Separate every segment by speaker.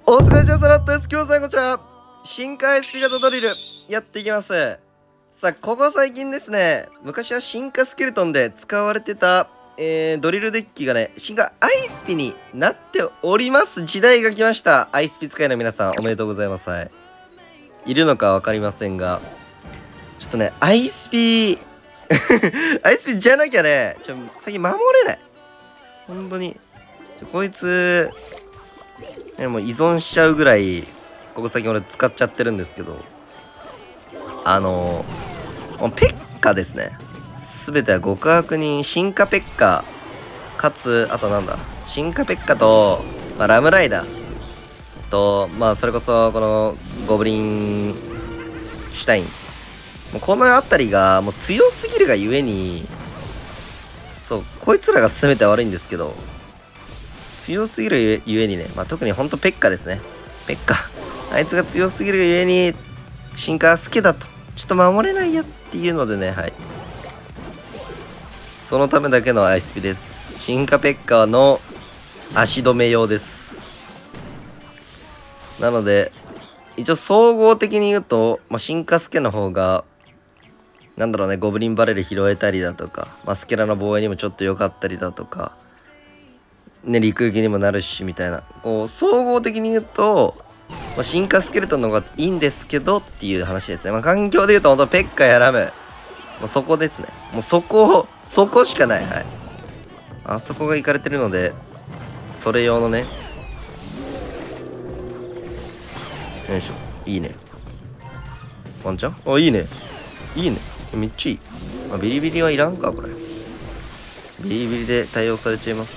Speaker 1: お疲れ様です。今日さんこちら、深海スピ型ドリルやっていきます。さあ、ここ最近ですね、昔は進化スケルトンで使われてた、ドリルデッキがね、進化アイスピになっております。時代が来ました。アイスピ使いの皆さん、おめでとうございます。はい。いるのかわかりませんが、ちょっとね、アイスピアイスピじゃなきゃね、最近守れない。本当に。こいつ、もう依存しちゃうぐらいここ最近俺使っちゃってるんですけど、ペッカですね。全ては極悪人進化ペッカかつ、あとなんだ、進化ペッカと、ラムライダーと、それこそこのゴブリンシュタイン、もうこの辺りがもう強すぎるがゆえに、そうこいつらが全て悪いんですけど、強すぎるゆえにね、特にほんとペッカですね。ペッカ。あいつが強すぎるゆえに、進化好きだと、ちょっと守れないやっていうのでね、はい。そのためだけのアイスピです。進化ペッカの足止め用です。なので、一応総合的に言うと、進化スケの方が、なんだろうね、ゴブリンバレル拾えたりだとか、スケラの防衛にもちょっと良かったりだとか、ね、陸行きにもなるしみたいな、こう総合的に言うと、進化スケルトンの方がいいんですけどっていう話ですね。環境で言うと本当ペッカやラム、そこですね。もうそこしかない。はい。あそこが行かれてるので、それ用のね。よいしょ。いいね。ワンチャン？あ、いいね。いいね。めっちゃいい。ビリビリはいらんか、これ。ビリビリで対応されちゃいます。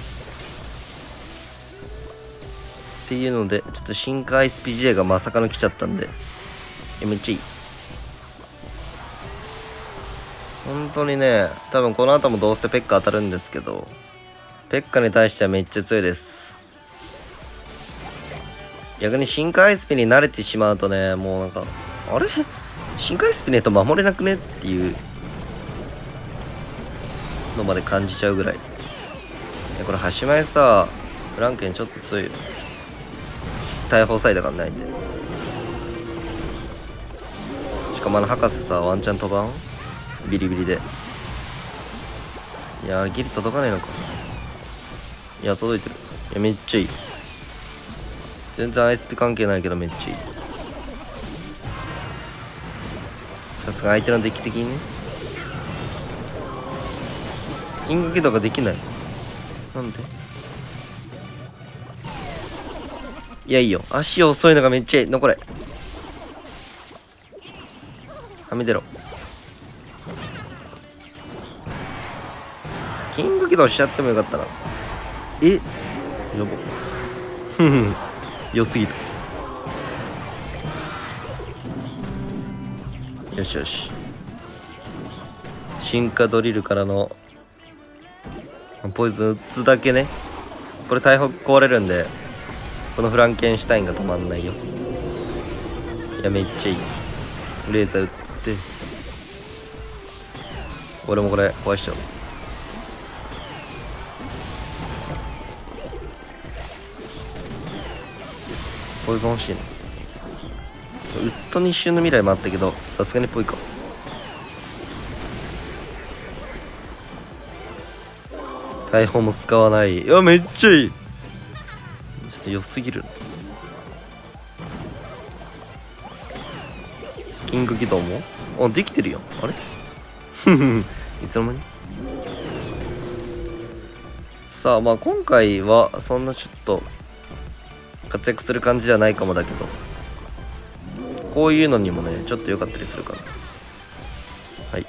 Speaker 1: っていうので、ちょっと進化 SPGA がまさかの来ちゃったんで、めっちゃいい。本当にね、多分この後もどうせペッカ当たるんですけど、ペッカに対してはめっちゃ強いです。逆に進化 SP に慣れてしまうとね、もうなんか、あれ進化 SP ねと守れなくねっていうのまで感じちゃうぐらい。これ端前さ、フランケンちょっと強いよ。大砲サイドがないんで。しかも博士さ、ワンチャン飛ばん？ビリビリで。いやー、ギリ届かないのか。いや、届いてる。いや、めっちゃいい。全然 ISP 関係ないけどめっちゃいい。さすが相手のデッキ的にね。キング起動ができない。なんで？いや、いいよ。足遅いのがめっちゃいい。残れ。はみ出ろ。キング起動しちゃってもよかったな。やば。ふふ。良すぎた。よしよし。進化ドリルからのポイズン打つだけね。これ大砲壊れるんで、このフランケンシュタインが止まんないよ。いや、めっちゃいい。レーザー撃って、俺もこれ壊しちゃう。ポイズン欲しいね。ウッドに一瞬の未来もあったけど、さすがにっぽいか。大砲も使わない。いや、めっちゃいい。ちょっと良すぎる。キング起動もできてるよ。あれいつの間に。さあ、今回はそんなちょっと活躍する感じではないかもだけど、こういうのにもねちょっと良かったりするから。はい。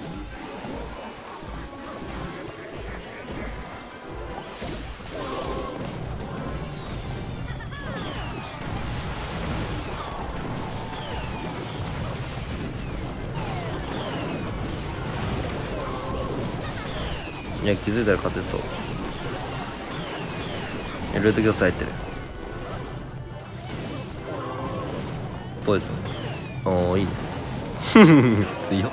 Speaker 1: いや、気づいたら勝てそう。ルートギョス入ってる。ポイズン。いいね。強っ。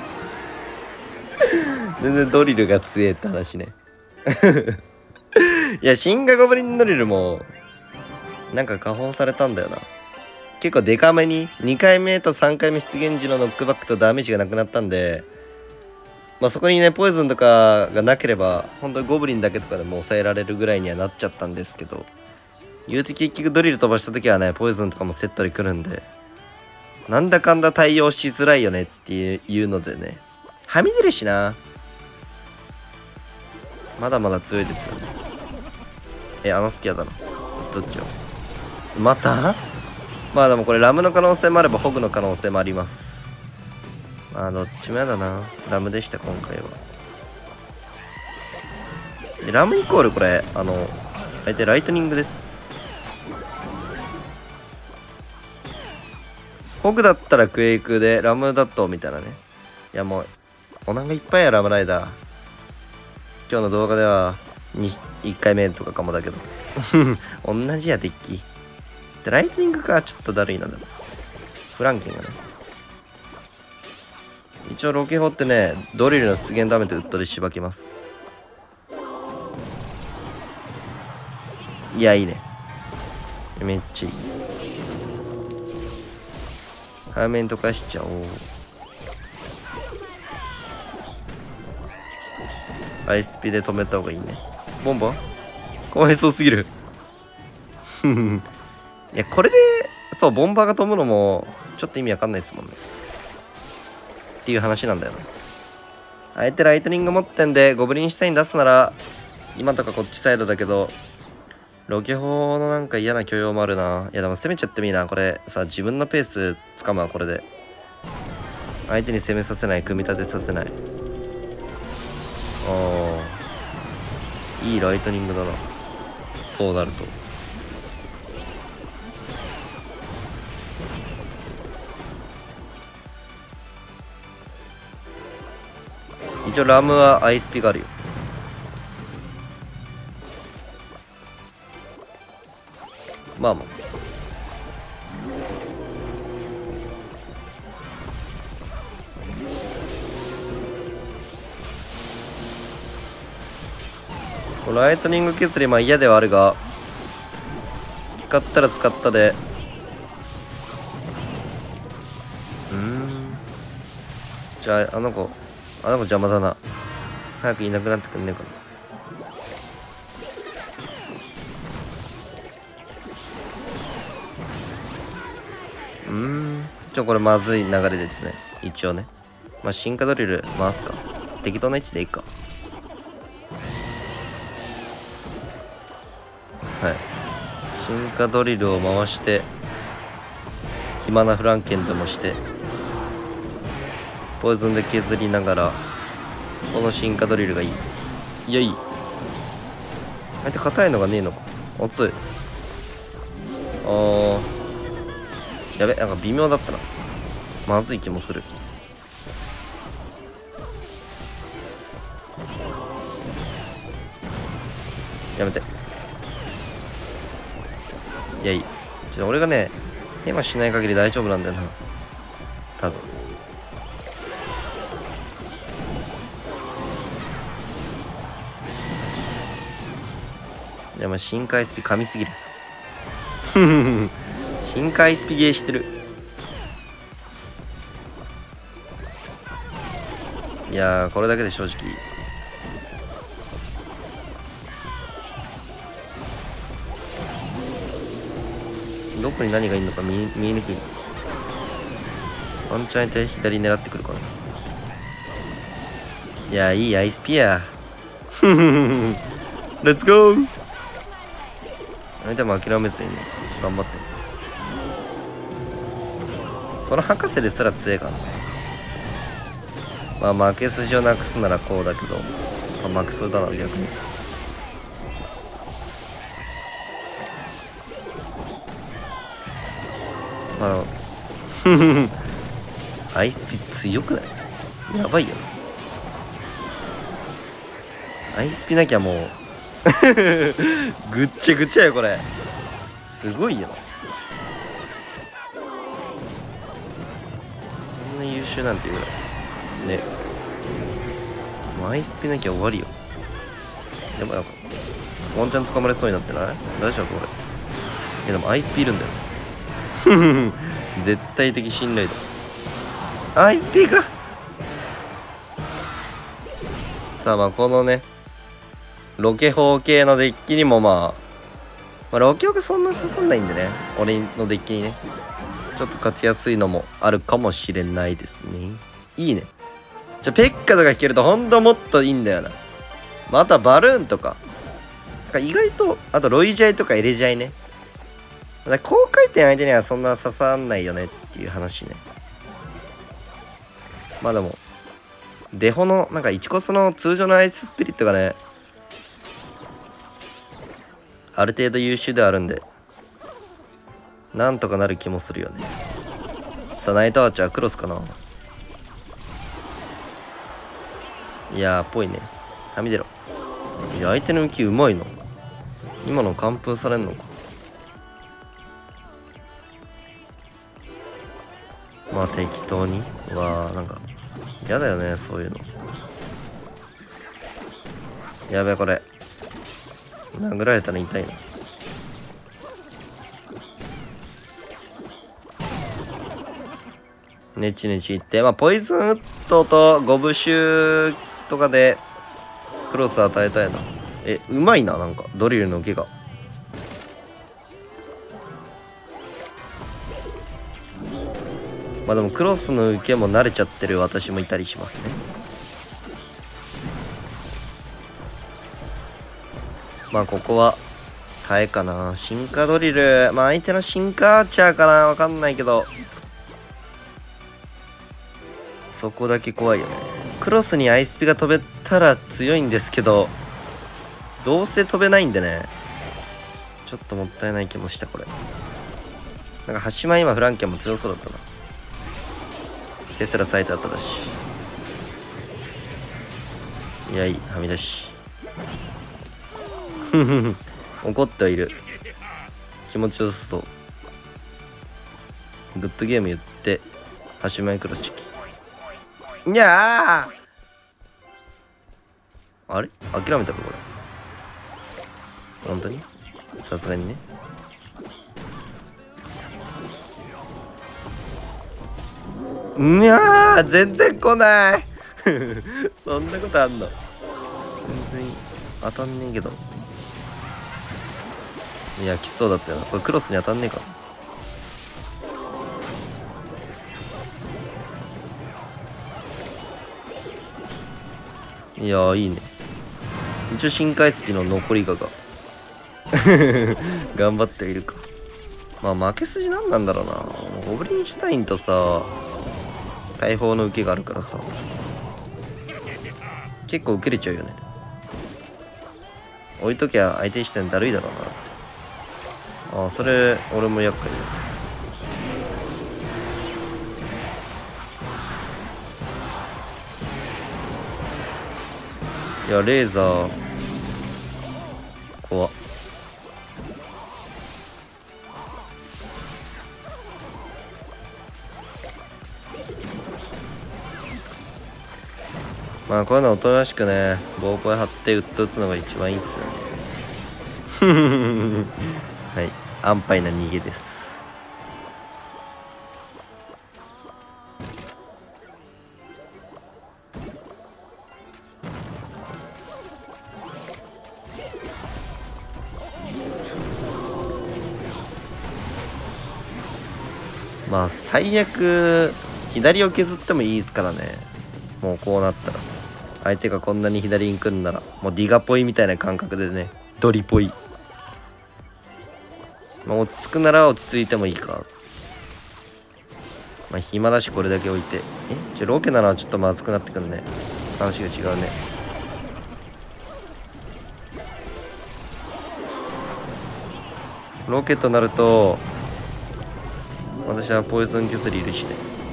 Speaker 1: 全然ドリルが強えって話ね。いや、シンガゴブリンドリルもなんか加工されたんだよな。結構デカめに2回目と3回目出現時のノックバックとダメージがなくなったんで、まあそこにねポイズンとかがなければ本当にゴブリンだけとかでも抑えられるぐらいにはなっちゃったんですけど、言うて結局ドリル飛ばした時はねポイズンとかもセットで来るんで、なんだかんだ対応しづらいよねっていうのでね、はみ出るしな。まだまだ強いですよね。あのスキアだな。どっちをまた、まあでもこれラムの可能性もあればホグの可能性もあります。まあどっちもやだな。ラムでした今回は。でラムイコールこれ相手ライトニングです。ホグだったらクエイクでラムだとみたいなね。いやもうお腹いっぱいやラムライダー。今日の動画では1回目とかかもだけど同じやデッキでライトニングかちょっとだるいな。でもフランケンがね、一応ロケ砲ってねドリルの出現ダメとウッドでしばきます。いやいいね、めっちゃいい。早めに溶かしちゃおう。アイスピで止めた方がいいね。ボンバかわいそうすぎるいやこれでそうボンバーが飛ぶのもちょっと意味わかんないですもんねっていう話なんだよな。あえてライトニング持ってんでゴブリン下に出すなら今とかこっちサイドだけど、ロケ砲のなんか嫌な許容もあるな。いやでも攻めちゃってもいいな。これさ自分のペースつかむわ。これで相手に攻めさせない、組み立てさせない。いいライトニングだな。そうなると一応ラムはアイスピがあるよ。まあまあライトニング削りまあ嫌ではあるが、使ったら使ったでじゃああの子邪魔だな。早くいなくなってくんねえかな。これまずい流れですね。一応ねまあ進化ドリル回すか。適当な位置でいいか。はい進化ドリルを回して暇なフランケンでもしてポイズンで削りながらこの進化ドリルがいい。いやいい。相手硬いのがねえのか。おつい。やべなんか微妙だったな。まずい気もする。やめて。いやいい。俺がねヘマしない限り大丈夫なんだよな多分。いやまあ深海スピ噛みすぎる深海スピゲーしてる。いやーこれだけで正直どこに何がいるのか見えにくい。ワンチャン相手左狙ってくるかな。いやいいアイスピアレッツゴー。相手も諦めずにね頑張って。この博士ですら強いからな。まあ負け筋をなくすならこうだけど、まあ、負けそうだな逆に。アイスピ強くない？やばいよ。アイスピなきゃもうぐっちゃぐちゃよこれ。すごいよ。そんな優秀なんていうぐらいね。もうアイスピなきゃ終わりよ。でもなんかワンチャン捕まれそうになってない？大丈夫これ。 やでもアイスピいるんだよ絶対的信頼度。アイスピか。さあまあこのねロケ砲系のデッキにもまあロケ砲がそんな刺さんないんでね、俺のデッキにねちょっと勝ちやすいのもあるかもしれないですね。いいね。じゃあペッカとか引けるとほんともっといいんだよな。またバルーンとか意外と、あとロイジャイとかエレジャイね。高回転相手にはそんな刺さんないよねっていう話ね。まあでもデホのなんか1コスの通常のアイススピリットがねある程度優秀ではあるんでなんとかなる気もするよね。さあナイトアーチャークロスかな。いやーっぽいね。はみ出ろ。いや相手の浮きうまいの。今の完封されんのか。まあ適当に。うわーなんかやだよねそういうの。やべえこれ殴られたら痛いな。ネチネチいって、まあポイズンウッドとゴブシューとかでクロス与えたいな。うまいな、なんかドリルの受けが。まあでもクロスの受けも慣れちゃってる私もいたりしますね。まあここは耐えかな。進化ドリル、まあ相手の進化アーチャーかな、わかんないけどそこだけ怖いよね。クロスにアイスピが飛べたら強いんですけどどうせ飛べないんでね、ちょっともったいない気もした。これなんか端前今フランケンも強そうだったな。テスラサイトあっただし。いやいいはみ出し怒ってはいる。気持ちよさそう。グッドゲーム言って端前クロスチキ。いやあれ諦めたかこれ。本当にさすがにね。いやー全然来ないそんなことあんの。全然当たんねえけど。いや来そうだったよな。これクロスに当たんねえか。いやーいいね。一応深海スピの残りが頑張っているか。まあ負け筋なんなんだろうな。ゴブリンシュタインとさ大砲の受けがあるからさ結構受けれちゃうよね。置いときゃ相手視点だるいだろうなって。ああそれ俺も厄介だ。いやレーザー怖っ。まあこういうのおとなしくねボーポイ張ってウッド打つのが一番いいっすよねはい安牌な逃げです。まあ最悪左を削ってもいいですからね。もうこうなったら相手がこんなに左に来るんならもうディガポイみたいな感覚でねドリポイ。まあ落ち着くなら落ち着いてもいいか。まあ暇だしこれだけ置いてロケならちょっとまずくなってくるね。話が違うね。ロケとなると私はポイズン削りいるしね。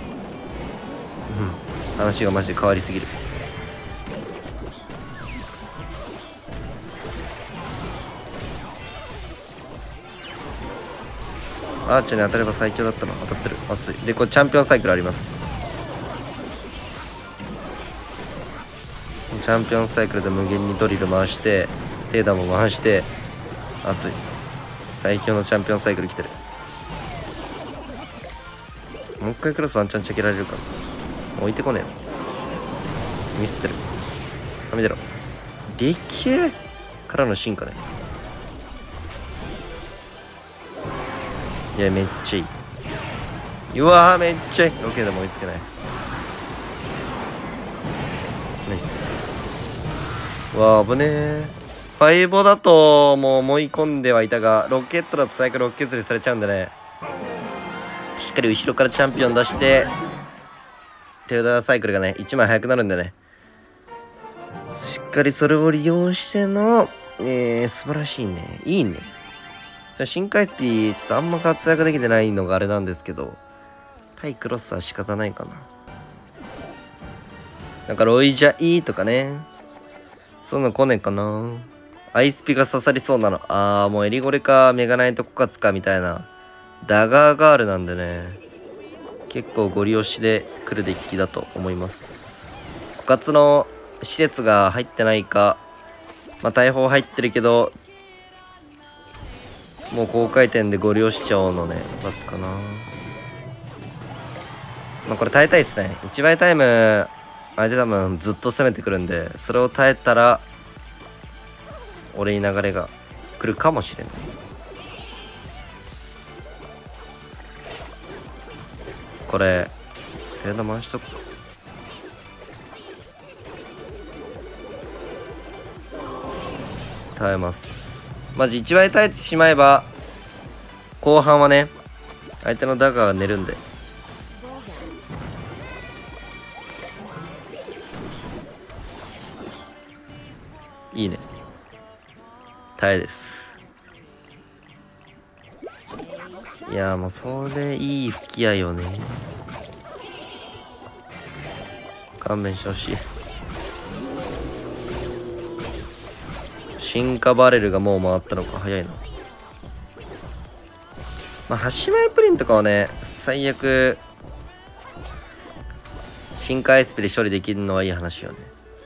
Speaker 1: 話がマジで変わりすぎる。アーチャーに当たれば最強だったの。当たってる。熱い。でこれチャンピオンサイクルあります。チャンピオンサイクルで無限にドリル回してテーダも回して熱い。 最強のチャンピオンサイクル来てる。もう一回クロスワンチャンチェけられるかな。置いてこねえの。ミスってる。はみ出ろ。でっけえからの進化ね。いやめっちゃいい。うわーめっちゃいい。ロケでも追いつけない。ナイス。うわー危ねえ。ファイボだともう思い込んではいたが、ロケットだと最悪ロッケ削りされちゃうんでね、しっかり後ろからチャンピオン出してテルダーサイクルがね1枚速くなるんでね、しっかりそれを利用しての、素晴らしいね。いいね。新回スピちょっとあんま活躍できてないのがあれなんですけど、対クロスは仕方ないかな。なんかロイジャイーとかね、そういうの来ねえかな。アイスピが刺さりそうなの。もうエリゴレかメガナイトコカツかみたいなダガーガールなんでね、結構ゴリ押しで来るデッキだと思います。コカツの施設が入ってないか、大砲入ってるけどもう高回転でゴリ押しちゃおうのね、コカツかな。これ耐えたいっすね。1倍タイム相手多分ずっと攻めてくるんで、それを耐えたら俺に流れが来るかもしれない。これテレナ回しとくか。耐えます。マジ1倍耐えてしまえば後半はね相手のダガーが寝るんで。いいね。耐えです。いやもうそれいい吹き矢よね。勘弁してほしい。進化バレルがもう回ったのか。早いな。端前プリンとかはね最悪進化 SP で処理できるのはいい話よね。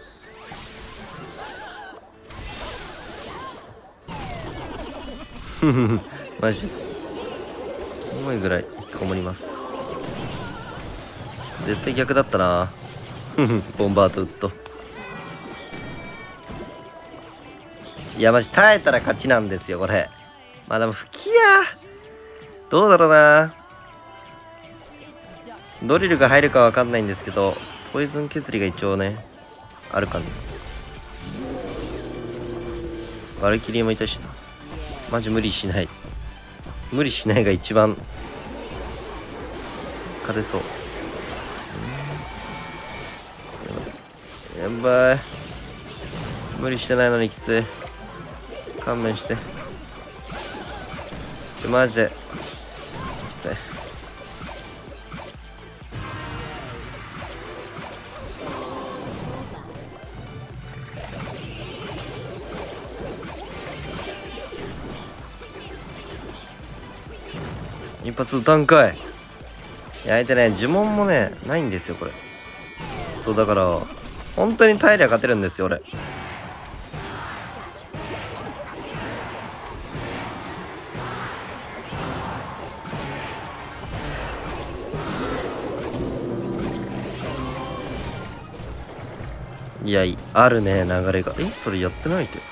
Speaker 1: マジ重いぐらい引きこもります。絶対逆だったな。ボンバーとウッド。いやマジ耐えたら勝ちなんですよこれ。でも吹き矢どうだろうな。ドリルが入るかわかんないんですけど、ポイズン削りが一応ねあるかな。バルキリーもいたしな。マジ無理しない。無理しないが一番勝てそう。やばい。無理してないのにきつい。勘弁して。マジできつい。一発撃たんかい。相手ね呪文もねないんですよこれ。そうだから本当に耐えりゃ勝てるんですよ俺。いやあるね流れが。それやってないって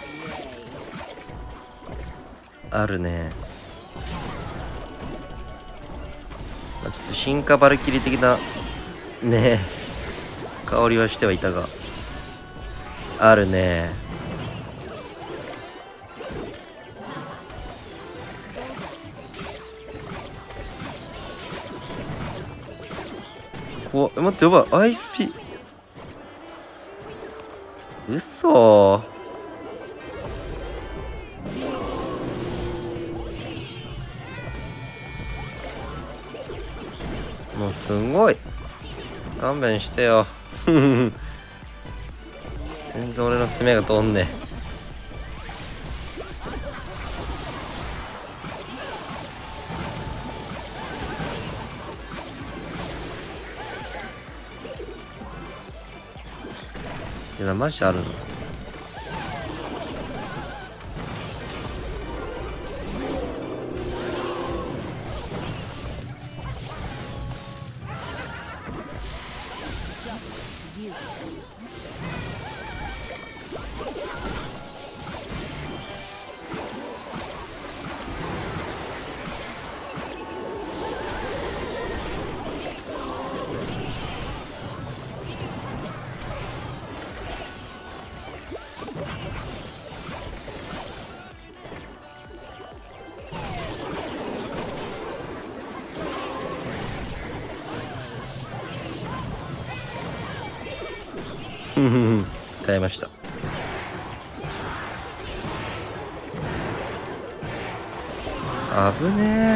Speaker 1: あるね。ちょっと進化バルキリ的なね香りはしてはいたがあるね。怖っ。待ってやばい。アイスピうそー。もうすごい勘弁してよ。全然俺の攻めが通んねえ。いやマジあるの。 耐えました。危ね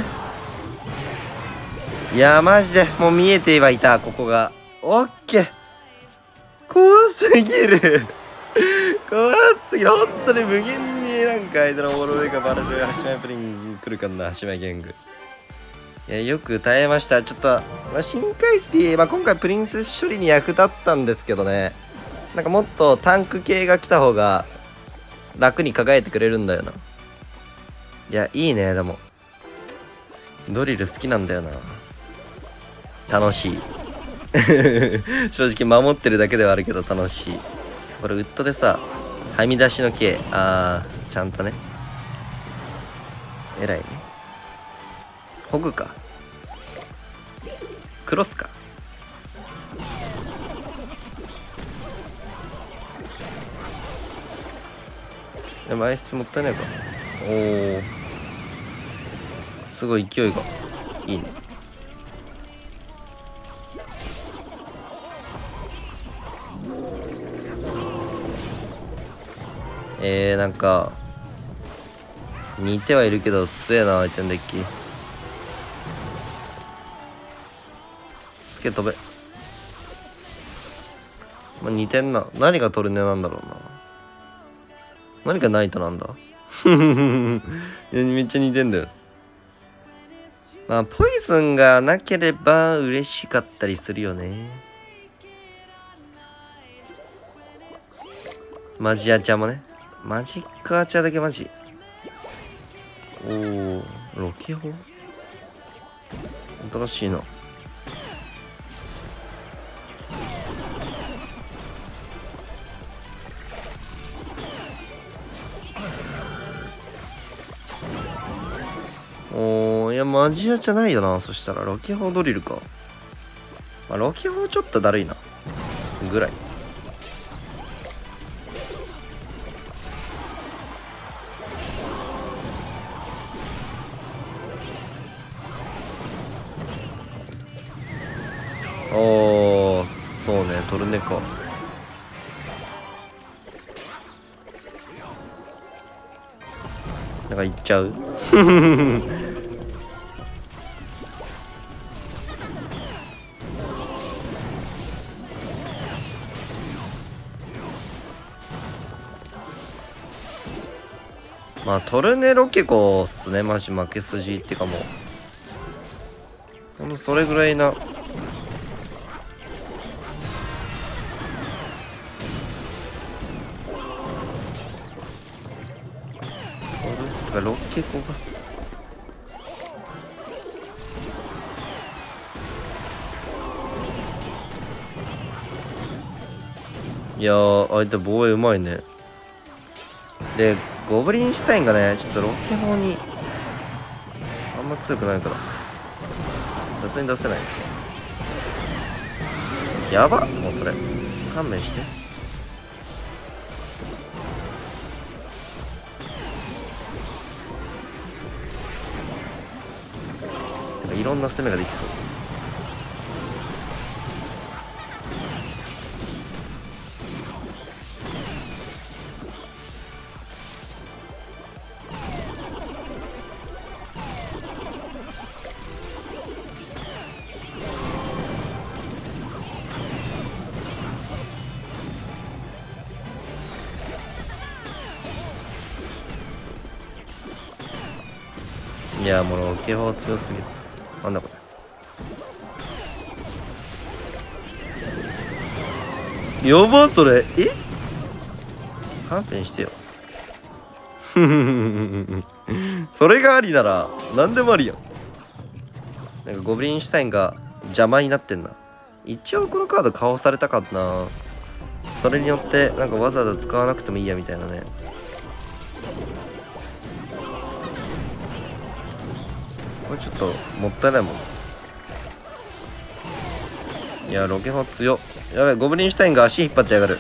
Speaker 1: え。いやマジでもう見えてはいた、ここが。オッケー。怖すぎる怖すぎる。本当に無限になんか相手のオールウェイかバラジョやハシマイプリン来るかな、ハシマイゲング。いやよく耐えました。ちょっと、深海スピー、今回プリンセス処理に役立ったんですけどね、なんかもっとタンク系が来た方が楽に輝いてくれるんだよな。いやいいね。でもドリル好きなんだよな。楽しい正直守ってるだけではあるけど楽しい。これウッドでさ、はみ出しの系、ちゃんとね、偉いね。ホグかクロスか。でもアイスもったいないか。おお、すごい勢いがいいね。なんか似てはいるけど強えな相手のデッキ。スケ飛べ。まあ、似てんな。何がトルネなんだろうな。何がナイトなんだめっちゃ似てんだよ。まあポイズンがなければ嬉しかったりするよね。マジアチャもね。マジックアチャだけマジ。おお、ロケホ新しいな。おー、いやマジアじゃないよな。そしたらロケホドリルか。まあ、ロケホちょっとだるいなぐらい。おー、そうね、トルネか。なんかいっちゃうまあトルネロケコっすね。マジ負け筋ってかもうほんとそれぐらいな。ロケコがいやー相手防衛うまいね。でゴブリンシュタインがねちょっとロケ砲にあんま強くないから別に出せない。やばっ、もうそれ勘弁して。なんかいろんな攻めができそう。いやもうロケ砲強すぎる。なんだこれ。やばそれ。勘弁してよそれがありなら何でもありやん。なんかゴブリンシュタインが邪魔になってんな。一応このカード顔されたかったな。 それによってなんかわざわざ使わなくてもいいやみたいなね。これちょっともったいないもん。いやロケ砲強っ。やべえ、ゴブリンシュタインが足引っ張ってやがる。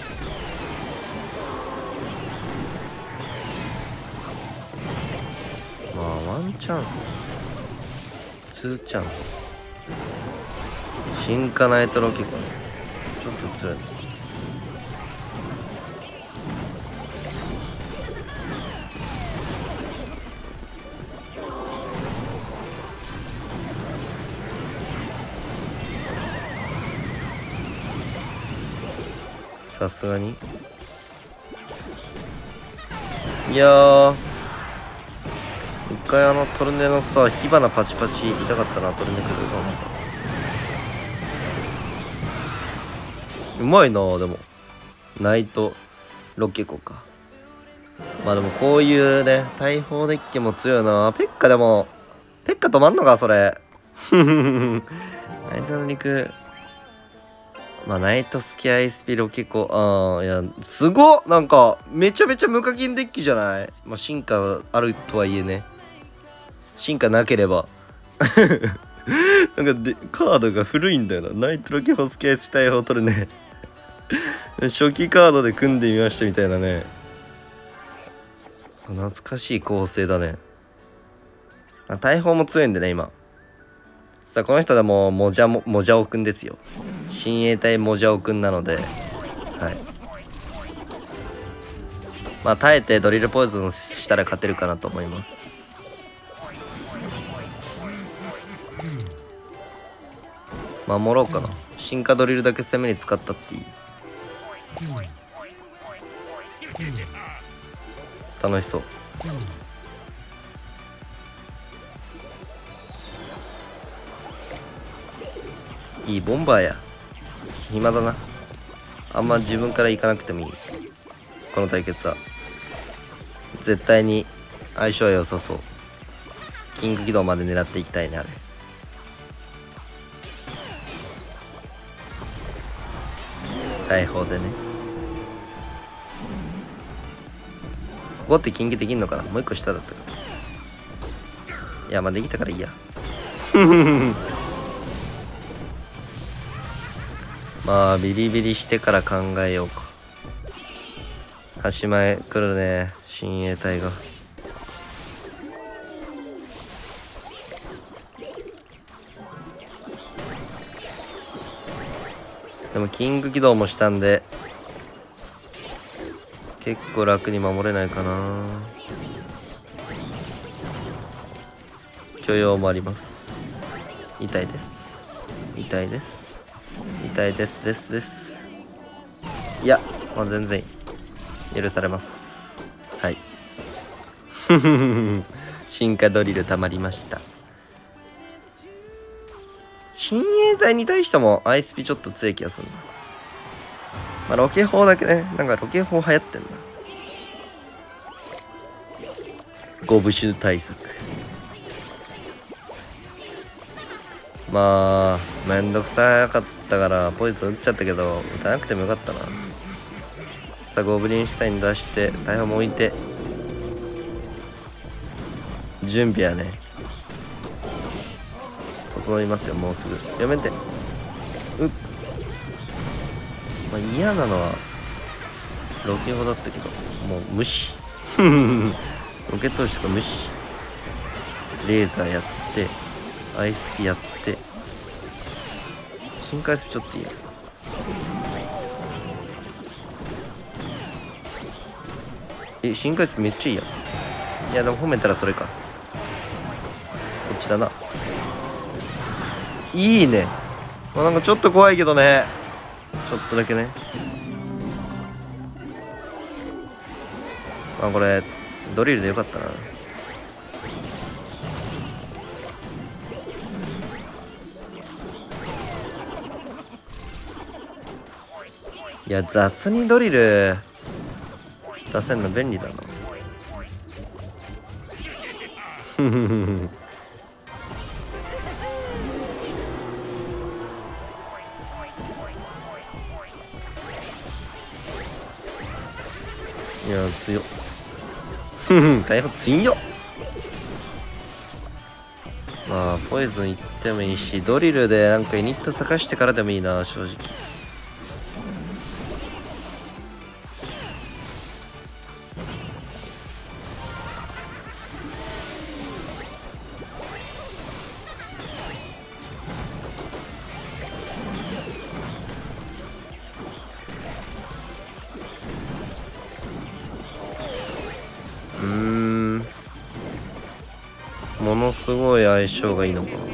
Speaker 1: まあワンチャンスツーチャンス。進化ナイトロケかちょっと強い。さすがにいやー、一回トルネのさ火花パチパチ痛かったな。トルネ来るか思った。うまいな。でもナイトロケコか。まあでもこういうね大砲デッキも強いな。ペッカでもペッカ止まんのかそれ。ナイトの肉、まあナイトスキアイスピロケコ、いやすごっ。なんかめちゃめちゃ無課金デッキじゃない。まあ進化あるとはいえね、進化なければなんかカードが古いんだよな。ナイトロケホスキアイス大砲取るね初期カードで組んでみましたみたいなね。懐かしい構成だね。大砲も強いんでね今。さあこの人でもモジャオくんですよ。親衛隊モジャオくんなので、はい。まあ耐えてドリルポイズンしたら勝てるかなと思います。守ろうかな。進化ドリルだけ攻めに使ったっていい。楽しそう。いいボンバーや。暇だな。あんま自分から行かなくてもいい。この対決は絶対に相性は良さそう。キング起動まで狙っていきたいね。あれ大砲でね。ここってキングできんのかな。もう一個下だったから。いやまあできたからいいやまあビリビリしてから考えようか。端前来るね親衛隊が。でもキング起動もしたんで結構楽に守れないかな。許容もあります。痛いです痛いです痛いですいやまあ全然許されます。はい進化ドリルたまりました。親衛隊に対してもアイスピちょっと強い気がするな。まあロケ砲だけね。なんかロケ砲流行ってんな。ゴブシュ対策。まあめんどくさかったからポイズン打っちゃったけど打たなくてもよかったな。さあゴブリンシュタイン出して大砲も置いて準備はね整いますよ。もうすぐやめて。まあ嫌なのはロケ砲だったけどもう無視ロケットしか無視。レーザーやってアイスピやって深海スピちょっといいや。深海スピめっちゃいいや。いやでも褒めたらそれか。こっちだな。いいね。まあ、なんかちょっと怖いけどね。ちょっとだけね。まあこれドリルでよかったな。いや雑にドリル出せんの便利だな。 いや強っ。ふふ大砲強っ。まあポイズンいってもいいし、ドリルでなんかユニット探してからでもいいな正直。ものすごい相性がいいのかな。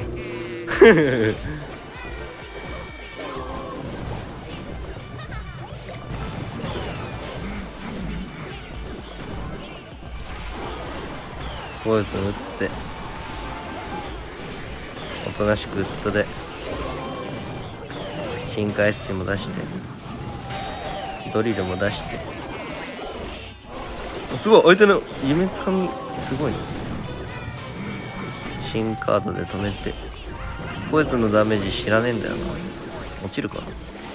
Speaker 1: ポイズン打っておとなしくウッドで深海スピも出してドリルも出して、すごい相手の夢つかみすごいね。新カードで止めて、ポイズンのダメージ知らねえんだよな。落ちるかな。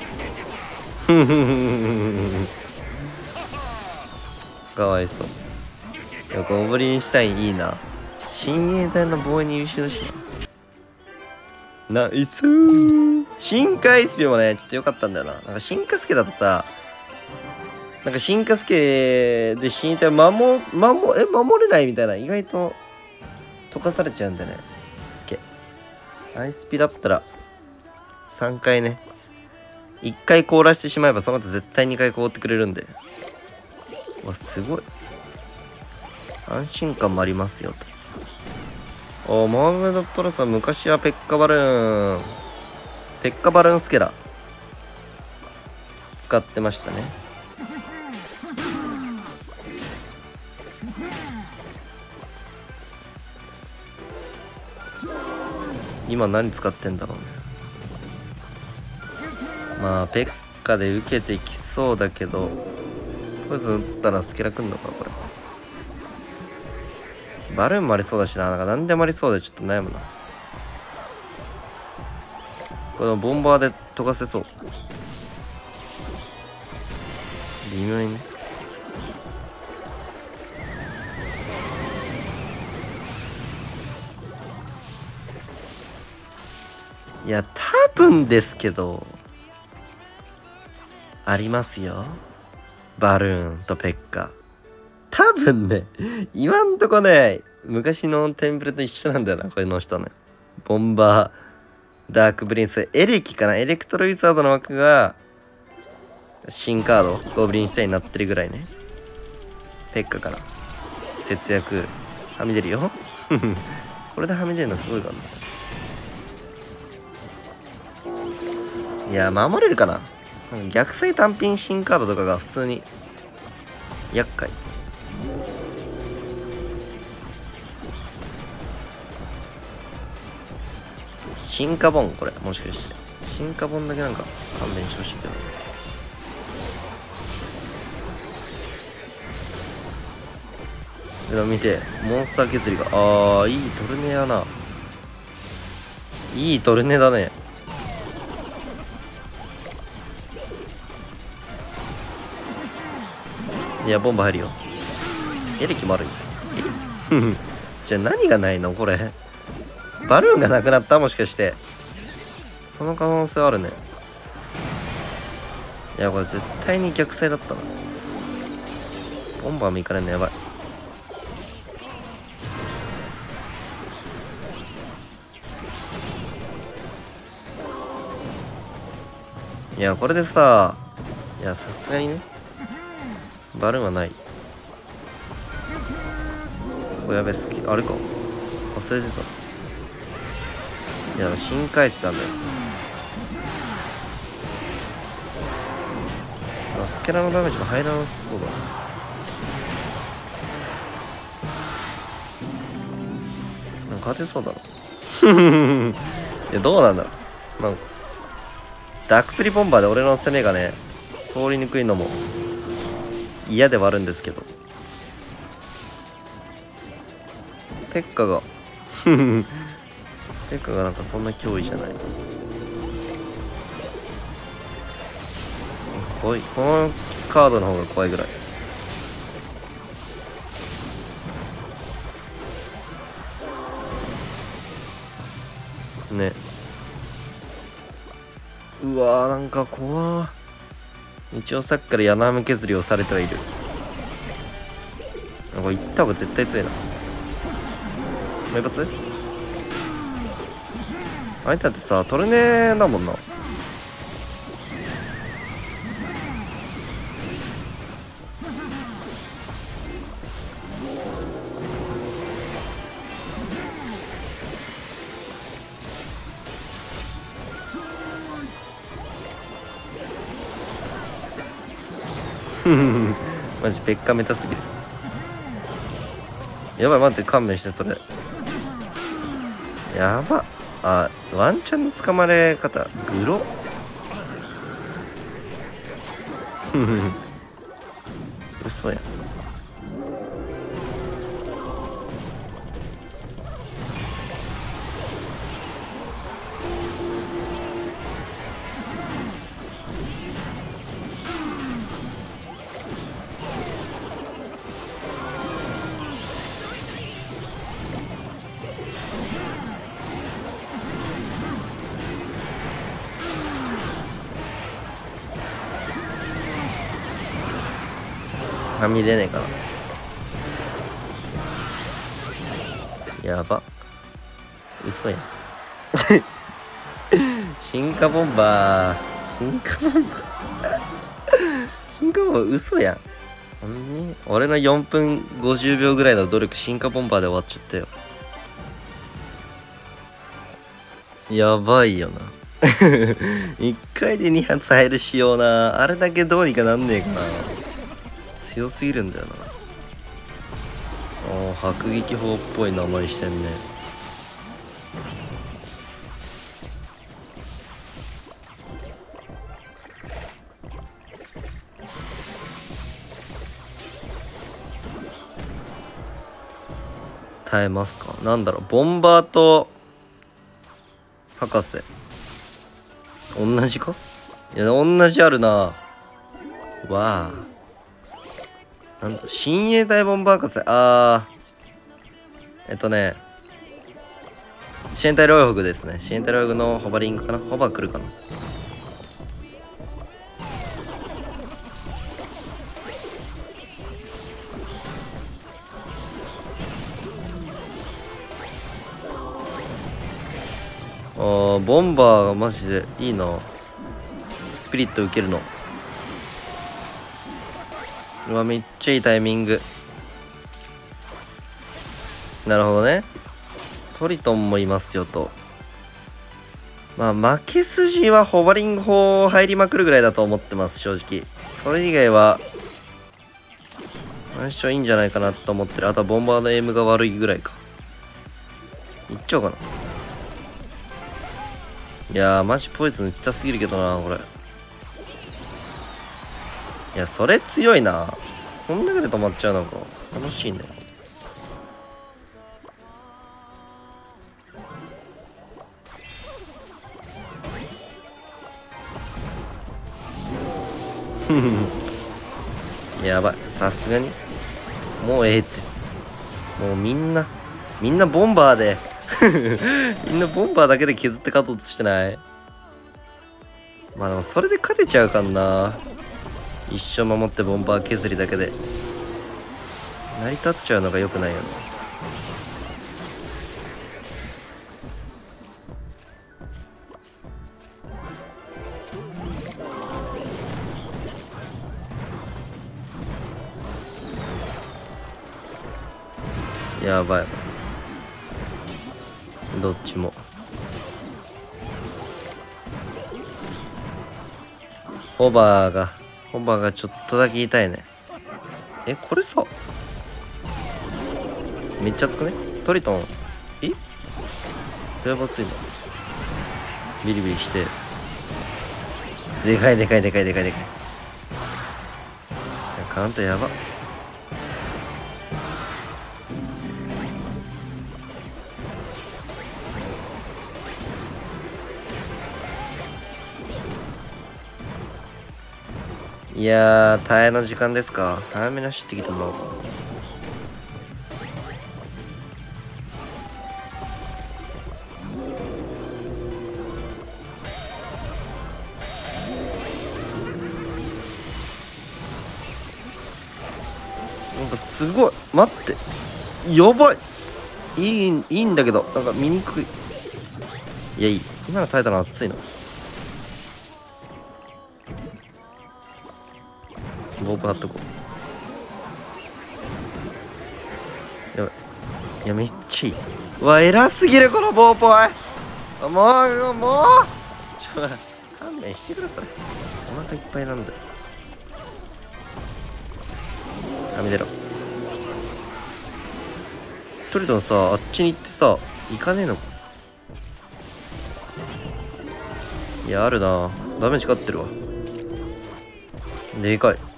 Speaker 1: かわいそう。いやゴブリンシュタインいいな。親衛隊の防衛に優秀だしな。ナイスー。新カイスピもねちょっと良かったんだよな。なんか新カスケだとさ、なんか新カスケで親衛隊守れないみたいな、意外と溶かされちゃうんだね。スケアイスピだったら3回ね、1回凍らしてしまえばその後絶対2回凍ってくれるんで、わすごい安心感もありますよと。おモハメドプロさん、昔はペッカバルーンスケラ使ってましたね。今何使ってんだろうね。まあペッカで受けてきそうだけど、ポイズン打ったらスケラくんのかこれ。バルーンもありそうだしな、なんか何でもありそうでちょっと悩むな。これボンバーで溶かせそう。微妙にね。いや多分ですけどありますよ、バルーンとペッカ。多分ね今んとこね昔のテンプレと一緒なんだよな、この人ね。ボンバー、ダークブリンス、エレキかな、エレクトロウィザードの枠が新カードゴブリンシュタインになってるぐらいね。ペッカから節約はみ出るよ。これではみ出るのすごいからな。いや守れるかな。逆サイ単品新カードとかが普通に厄介。進化ボン、これもしかして進化ボンだけなんか勘弁してほしいけど。でも見てモンスター削りが、いいトルネやな。いいトルネだね。いやボンバ入るよ。エレキもあるよ。じゃあ何がないのこれ。バルーンがなくなった、もしかして。その可能性あるね。いやこれ絶対に逆サイだったな。ボンバーもいかれんのやばい。いやこれでさ、いやさすがにねバルーンはない。おやべ好きあれか忘れてた。いや深海スピなんだよ。スケラのダメージが入らなさそうだな。なんか勝てそうだろ。いやどうなんだろう。まあダークプリボンバーで俺の攻めがね通りにくいのも嫌ではあるんですけど、ペッカがペッカがなんかそんな脅威じゃない。怖い、このカードの方が怖いぐらい。 ね。うわー、なんか怖ー。一応さっきから柳雨削りをされてはいる。これ行った方が絶対強いな。もう一発。相手だってさトルネだもんな。マジベッカメタすぎる。やばい、待って、勘弁して。それやば。あ、ワンチャンの捕まれ方グロ。嘘やん。はみ出ねえかな。やば。嘘やん。進化ボンバー。進化ボンバー。進化ボンバー嘘やん。ほんに俺の4分50秒ぐらいの努力進化ボンバーで終わっちゃったよ。やばいよな。1回で2発入る仕様な。あれだけどうにかなんねえかな。強すぎるんだよな。迫撃砲っぽい名前してんね。耐えますか。なんだろう、ボンバーと博士同じか。いや同じあるな。わあ、なんだ、親衛隊ボンバー博士。支援隊ロイホグですね。支援隊ロイホグのホバリングかな。ホバー来るかな。ボンバーがマジでいいな。スピリット受けるの。うわ、めっちゃいいタイミング。なるほどね。トリトンもいますよと。まあ負け筋はホバリング砲入りまくるぐらいだと思ってます、正直。それ以外は相性いいんじゃないかなと思ってる。あとはボンバーのエイムが悪いぐらいか。いっちゃおうかな。いやー、マジポイズン小さすぎるけどな、これ。いや、それ強いな。そんだけで止まっちゃうのか。楽しいね。やばい、さすがにもうええって。もうみんなボンバーでみんなボンバーだけで削って勝とうとしてない。まあでもそれで勝てちゃうかんな。一生守ってボンバー削りだけで成り立っちゃうのが良くないよね。やばい、どっちも。ホバーがちょっとだけ痛いね。これさめっちゃ熱くね。トリトンどうやばついの。ビリビリしてでかいカウントやば。いやー、耐えの時間ですか。早めに走ってきてもらおうか。 なんかすごい、待って、やばい。いいんだけど、なんか見にくい。いや、いい。今の耐えたの熱いな。ボープ貼っとこう。やばい。いや、めっちゃいい。うわ、偉すぎる、このボーポイ。もう勘弁してください。お腹いっぱいなんだよ。やめてろ。トリトンさ、あっちに行ってさ、行かねえのか。いや、あるな。ダメージ勝ってるわ。でかい。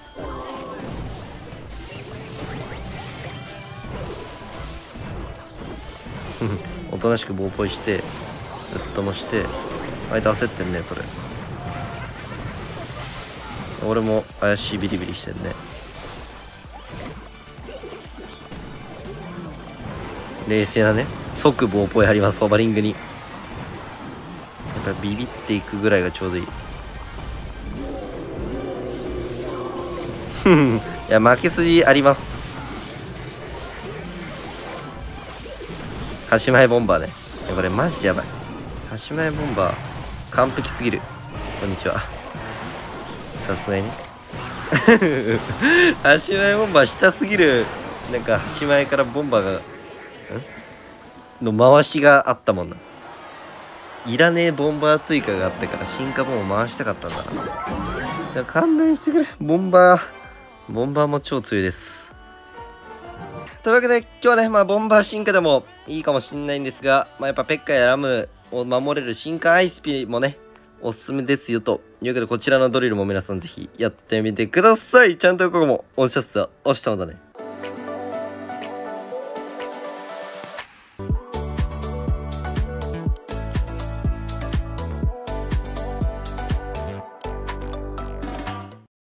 Speaker 1: おとなしく棒ポイして、ぶっ飛ばして、相手焦ってんね、それ。俺も怪しいビリビリしてんね。冷静なね、即棒ポイ張ります、ホバリングに。やっぱビビっていくぐらいがちょうどいい。いや、負け筋あります。端前ボンバーね。いや、これマジやばい。端前ボンバー、完璧すぎる。こんにちは。さすがにね。端前ボンバー下すぎる。なんか端前からボンバーが、の回しがあったもんな。いらねえボンバー追加があったから進化ボンを回したかったんだな。じゃあ勘弁してくれ。ボンバーも超強いです。というわけで今日はね、ボンバー進化でもいいかもしんないんですが、やっぱペッカやラムを守れる進化アイスピもね、おすすめですよというわけで、こちらのドリルも皆さんぜひやってみてください。ちゃんとここも押したまだね。